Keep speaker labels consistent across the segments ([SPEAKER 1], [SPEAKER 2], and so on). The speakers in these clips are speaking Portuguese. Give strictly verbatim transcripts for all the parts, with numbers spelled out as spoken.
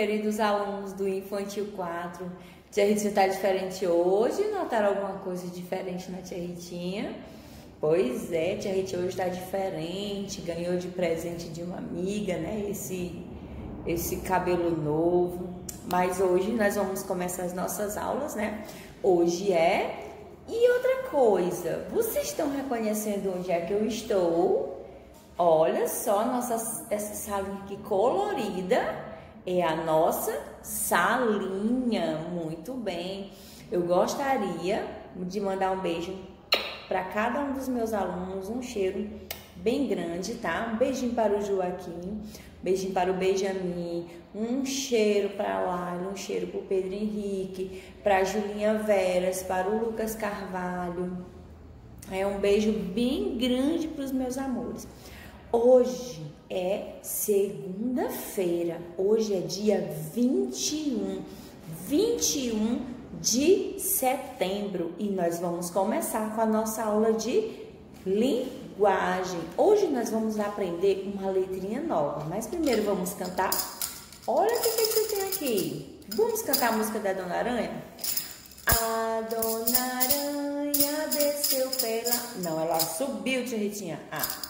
[SPEAKER 1] queridos alunos do Infantil quatro. Tia Ritinha está diferente hoje. Notaram alguma coisa diferente na Tia Ritinha? Pois é, Tia Ritinha hoje está diferente. Ganhou de presente de uma amiga, né? Esse, esse cabelo novo. Mas hoje nós vamos começar as nossas aulas, né? Hoje é... E outra coisa, vocês estão reconhecendo onde é que eu estou? Olha só, nossa, essa salinha aqui colorida é a nossa salinha. Muito bem. Eu gostaria de mandar um beijo para cada um dos meus alunos, um cheiro bem grande, tá? Um beijinho para o Joaquim, um beijinho para o Benjamin, um cheiro para a Laila, um cheiro para o Pedro Henrique, para a Julinha Veras, para o Lucas Carvalho. É um beijo bem grande para os meus amores. Hoje é segunda-feira, hoje é dia vinte e um, vinte e um de setembro e nós vamos começar com a nossa aula de linguagem. Hoje nós vamos aprender uma letrinha nova, mas primeiro vamos cantar. Olha o que que tem aqui. Vamos cantar a música da Dona Aranha? A Dona Aranha desceu pela... Não, ela subiu, Tia Ritinha. Ah.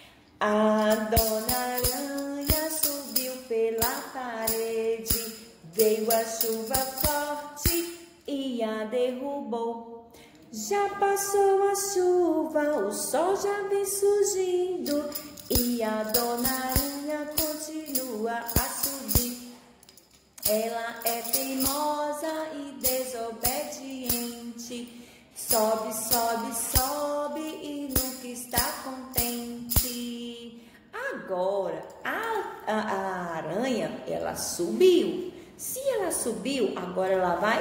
[SPEAKER 1] A Dona Aranha subiu pela parede, veio a chuva forte e a derrubou. Já passou a chuva, o sol já vem surgindo e a Dona Aranha continua a subir. Ela é teimosa e desobediente, sobe, sobe, sobe e nunca está contente. Agora, a, a, a aranha, ela subiu. Se ela subiu, agora ela vai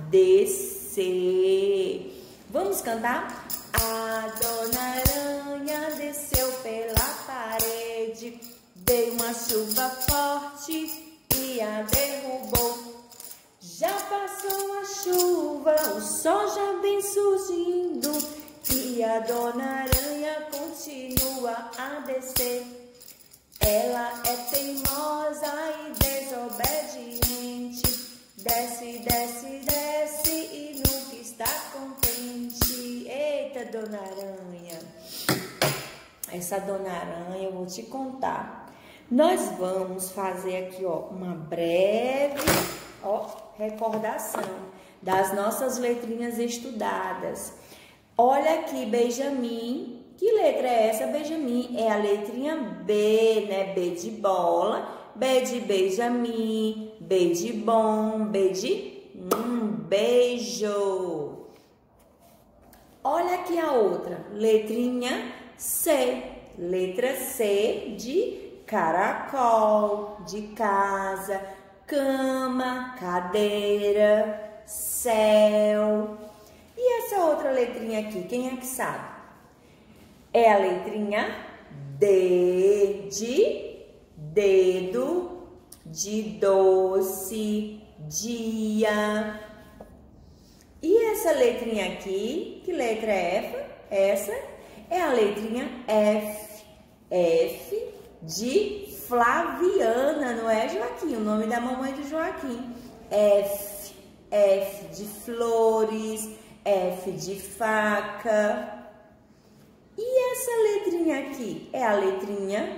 [SPEAKER 1] descer. Vamos cantar? A Dona Aranha desceu pela parede, veio uma chuva forte e a derrubou. Já passou a chuva, o sol já vem surgindo e a Dona Aranha continua a descer. Ela é teimosa e desobediente, desce, desce, desce e nunca está contente. Eita, Dona Aranha! Essa Dona Aranha, eu vou te contar. Nós vamos fazer aqui, ó, uma breve, ó, recordação das nossas letrinhas estudadas. Olha aqui, Benjamin. Que letra é essa, Benjamin? É a letrinha B, né? B de bola, B de Benjamin, B de bom, B de hum, beijo. Olha aqui a outra, letrinha C. Letra C de caracol, de casa, cama, cadeira, céu. E essa outra letrinha aqui, quem é que sabe? É a letrinha D de dedo, de doce, dia. E essa letrinha aqui, que letra é essa? Essa é a letrinha F. F de Flaviana, não é, Joaquim? O nome da mamãe do Joaquim. F. F de flores, F de faca. E essa letrinha aqui é a letrinha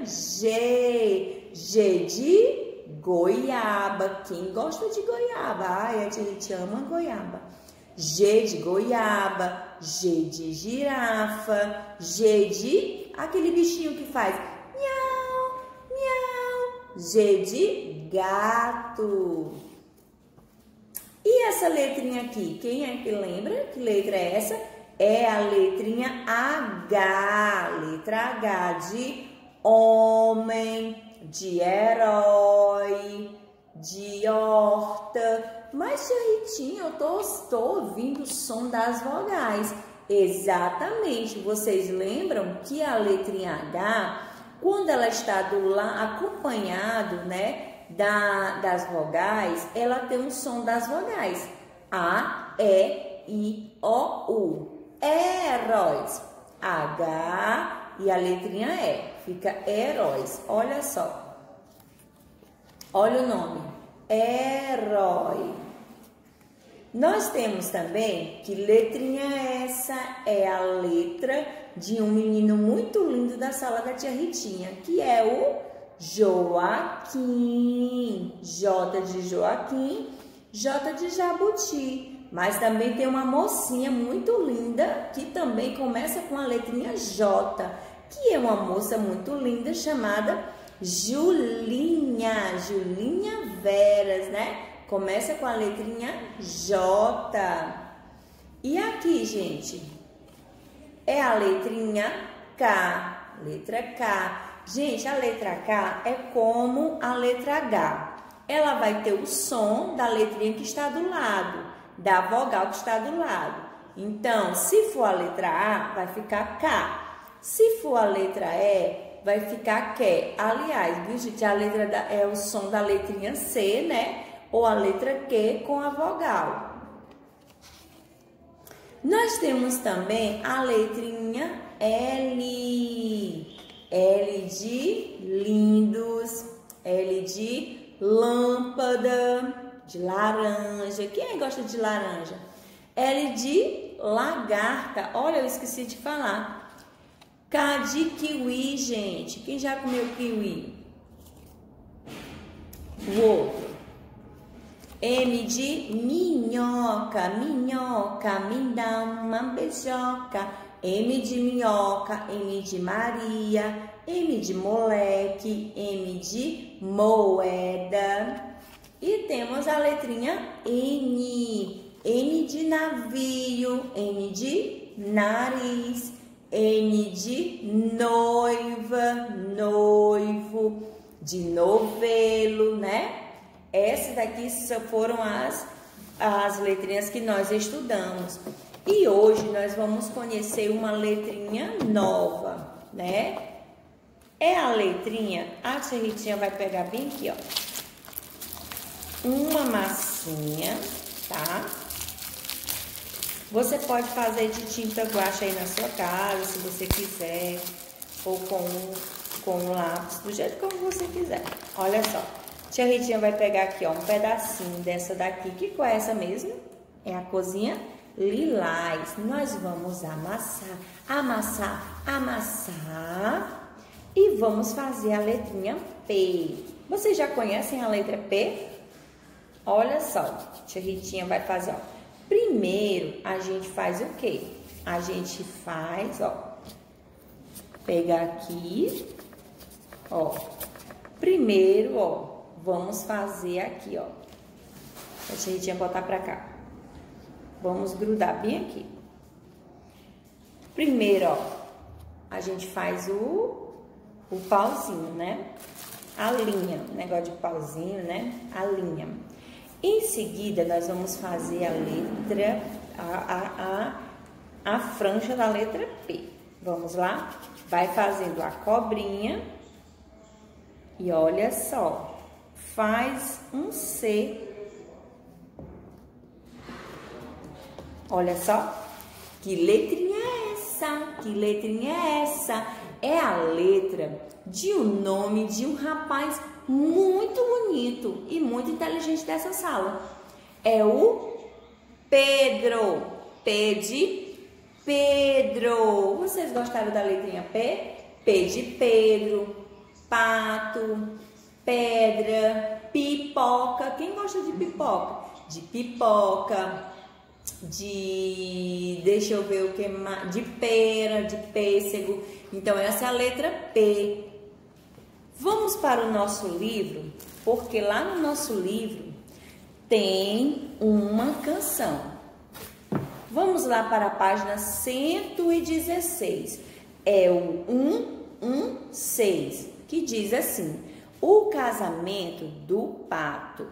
[SPEAKER 1] G. G de goiaba. Quem gosta de goiaba? Ai, a tia Ritinha ama goiaba. G de goiaba, G de girafa, G de aquele bichinho que faz miau, miau. G de gato. E essa letrinha aqui, quem é que lembra? Que letra é essa? É a letrinha H, letra H de homem, de herói, de horta. Mas, tia Ritinha, eu tô, tô ouvindo o som das vogais. Exatamente, vocês lembram que a letrinha H, quando ela está do lá acompanhado, né, da, das vogais, ela tem um som das vogais. A, E, I, O, U. Heróis. H e a letrinha E. Fica heróis. Olha só. Olha o nome. herói. Nós temos também que letrinha essa é a letra de um menino muito lindo da sala da tia Ritinha, que é o Joaquim. J de Joaquim, J de Jabuti. Mas também tem uma mocinha muito linda que também começa com a letrinha J, que é uma moça muito linda chamada Julinha. Julinha Veras, né? Começa com a letrinha J. E aqui, gente, é a letrinha K. Letra K. Gente, a letra K é como a letra H. Ela vai ter o som da letrinha que está do lado, da vogal que está do lado. Então, se for a letra A, vai ficar K. Se for a letra E, vai ficar Que. Aliás, viu, gente, a letra da, é o som da letrinha C, né? Ou a letra Q com a vogal. Nós temos também a letrinha L. L de lindos, L de lâmpada, de laranja. Quem gosta de laranja? L de lagarta. Olha, eu esqueci de falar. K de kiwi, gente. Quem já comeu kiwi? O outro. M de minhoca, minhoca, me dá uma beijoca. M de minhoca, M de Maria, M de moleque, M de moeda. E temos a letrinha N. N de navio, N de nariz, N de noiva, noivo, de novelo, né? Essas daqui foram as, as letrinhas que nós estudamos. E hoje nós vamos conhecer uma letrinha nova, né? É a letrinha, a tia Ritinha vai pegar bem aqui, ó. Uma massinha, tá? Você pode fazer de tinta guache aí na sua casa, se você quiser, ou com, com um lápis, do jeito como você quiser. Olha só. Tia Ritinha vai pegar aqui, ó, um pedacinho dessa daqui. Que cor é essa mesmo? É a corzinha lilás. Nós vamos amassar, amassar, amassar e vamos fazer a letrinha P. Vocês já conhecem a letra P? Olha só, tia Ritinha vai fazer, ó. Primeiro, a gente faz o quê? A gente faz, ó, pegar aqui, ó. Primeiro, ó, vamos fazer aqui, ó. A tia Ritinha botar pra cá. Vamos grudar bem aqui. Primeiro, ó, a gente faz o, o pauzinho, né? A linha, negócio de pauzinho, né? A linha. Em seguida, nós vamos fazer a letra, a, a, a, a franja da letra P. Vamos lá? Vai fazendo a cobrinha. E olha só, faz um C. Olha só, que letrinha é essa? Que letrinha é essa? É a letra de um nome de um rapaz muito bonito e muito inteligente dessa sala. É o Pedro. P de Pedro. Vocês gostaram da letrinha P? P de Pedro, pato, pedra, pipoca. Quem gosta de pipoca? De pipoca, de, deixa eu ver o que mais, de pera, de pêssego. Então essa é a letra P. Vamos para o nosso livro, porque lá no nosso livro tem uma canção. Vamos lá para a página cento e dezesseis. É o cento e dezesseis, que diz assim: o casamento do pato.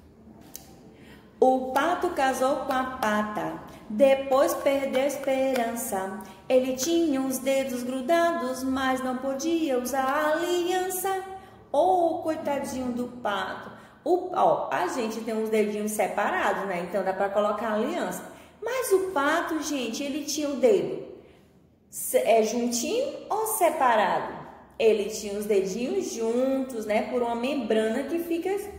[SPEAKER 1] O pato casou com a pata, depois perdeu a esperança. Ele tinha os dedos grudados, mas não podia usar a aliança. Oh, coitadinho do pato. O, ó, a gente tem os dedinhos separados, né? Então dá para colocar a aliança. Mas o pato, gente, ele tinha o dedo é juntinho ou separado? Ele tinha os dedinhos juntos, né? Por uma membrana que fica aqui.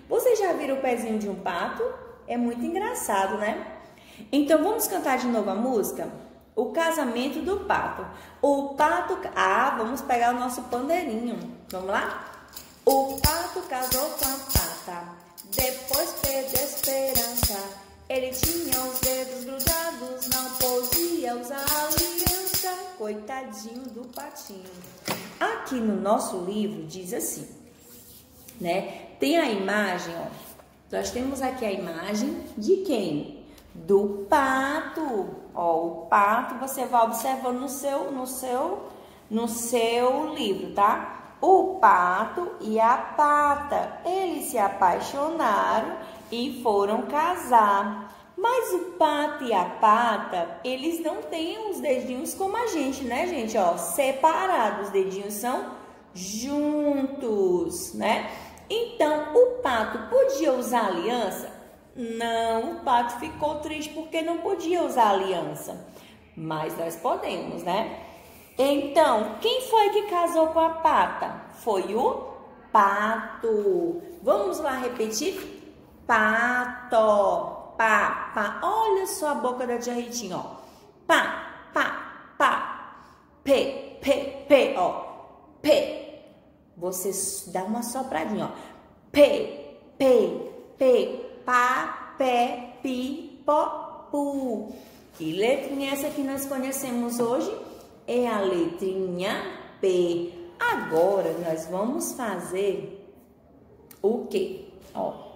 [SPEAKER 1] Vocês já viram o pezinho de um pato? É muito engraçado, né? Então, vamos cantar de novo a música? O casamento do pato. O pato... Ah, vamos pegar o nosso pandeirinho. Vamos lá? O pato casou com a pata, depois perdeu a esperança. Ele tinha os dedos grudados, não podia usar aliança. Coitadinho do patinho. Aqui no nosso livro diz assim, né? Tem a imagem, ó. Nós temos aqui a imagem de quem? Do pato. Ó, o pato você vai observando no seu, no seu, no seu livro, tá? O pato e a pata, eles se apaixonaram e foram casar. Mas o pato e a pata, eles não têm os dedinhos como a gente, né, gente? Ó, separados, os dedinhos são juntos, né? Então, o pato podia usar aliança? Não, o pato ficou triste porque não podia usar aliança. Mas nós podemos, né? Então, quem foi que casou com a pata? Foi o pato. Vamos lá repetir? Pato. Pá, pá. Olha só a boca da tia Ritinha, ó. Pá, pá, pá. Pê, pê, pê, ó. Pê. Você dá uma sopradinha, ó. Pê, pê, pê, pá, pé, pi, pó, pu. Que letrinha é essa que nós conhecemos hoje? É a letrinha P. Agora, nós vamos fazer o quê? Ó.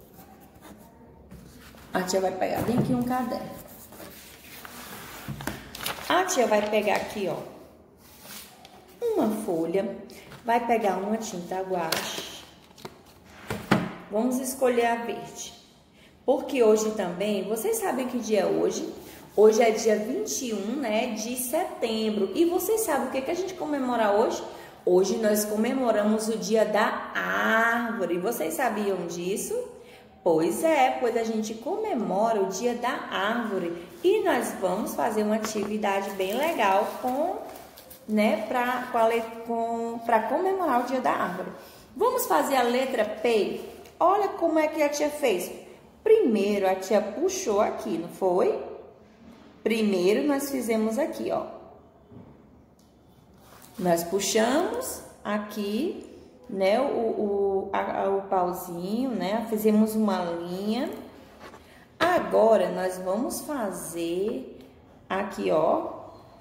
[SPEAKER 1] A tia vai pegar bem aqui um caderno. A tia vai pegar aqui, ó, uma folha. Vai pegar uma tinta guache. Vamos escolher a verde. Porque hoje também, vocês sabem que dia é hoje? Hoje é dia vinte e um, né, de setembro. E vocês sabem o que, que a gente comemora hoje? Hoje nós comemoramos o dia da árvore. Vocês sabiam disso? Pois é, pois a gente comemora o dia da árvore. E nós vamos fazer uma atividade bem legal com, né, para com, para comemorar o dia da árvore. Vamos fazer a letra P? Olha como é que a tia fez. Primeiro a tia puxou aqui, não foi? Primeiro nós fizemos aqui, ó. Nós puxamos aqui, né, o, o, a, o pauzinho, né? Fizemos uma linha. Agora nós vamos fazer aqui, ó,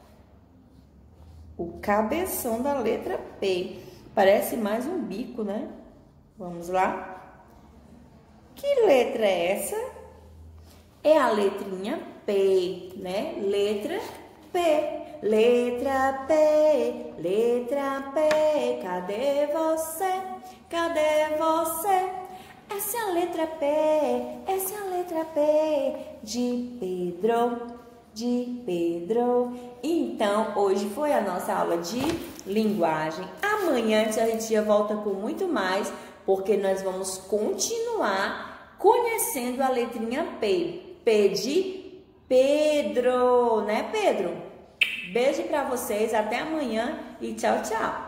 [SPEAKER 1] o cabeção da letra P. Parece mais um bico, né? Vamos lá. Que letra é essa? É a letrinha P, né? Letra P. Letra P, letra P, cadê você? Cadê você? Essa é a letra P, essa é a letra P de Pedro, de Pedro. Então, hoje foi a nossa aula de linguagem. Amanhã a tia volta com muito mais, porque nós vamos continuar conhecendo a letrinha P. P de Pedro, né, Pedro? Beijo pra vocês, até amanhã e tchau, tchau!